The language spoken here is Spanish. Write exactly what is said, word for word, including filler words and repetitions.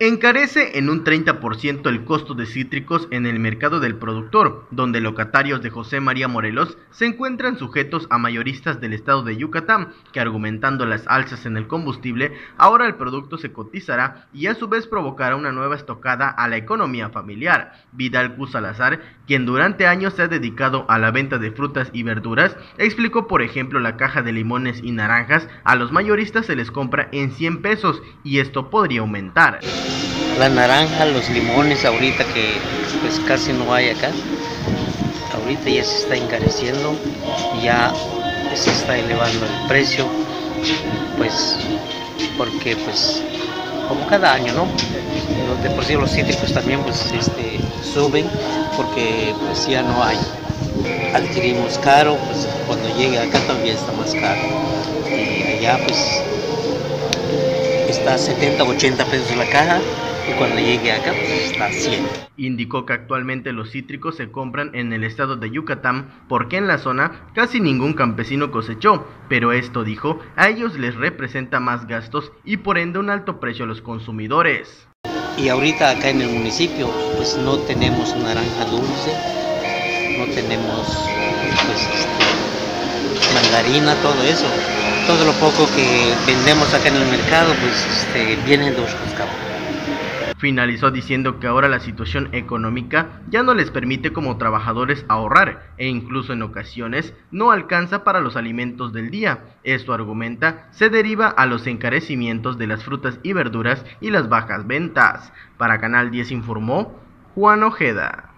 Encarece en un treinta por ciento el costo de cítricos en el mercado del productor, donde locatarios de José María Morelos se encuentran sujetos a mayoristas del estado de Yucatán, que argumentando las alzas en el combustible, ahora el producto se cotizará y a su vez provocará una nueva estocada a la economía familiar. Vidal Q. Salazar, quien durante años se ha dedicado a la venta de frutas y verduras, explicó por ejemplo la caja de limones y naranjas a los mayoristas se les compra en cien pesos y esto podría aumentar. La naranja, los limones ahorita que pues casi no hay acá, ahorita ya se está encareciendo, ya se está elevando el precio, pues porque pues como cada año, ¿no? De por sí los cítricos también pues este, suben porque pues ya no hay. Adquirimos caro, pues cuando llegue acá también está más caro. Y allá pues está a setenta, ochenta pesos la caja. Y cuando llegue acá, pues está a cien. Indicó que actualmente los cítricos se compran en el estado de Yucatán porque en la zona casi ningún campesino cosechó, pero esto, dijo, a ellos les representa más gastos y por ende un alto precio a los consumidores. Y ahorita acá en el municipio, pues no tenemos naranja dulce, no tenemos pues, este, mandarina, todo eso. Todo lo poco que vendemos acá en el mercado, pues este, viene de Oaxaca. Finalizó diciendo que ahora la situación económica ya no les permite como trabajadores ahorrar e incluso en ocasiones no alcanza para los alimentos del día. Esto, argumenta, se deriva a los encarecimientos de las frutas y verduras y las bajas ventas. Para Canal diez informó Juan Ojeda.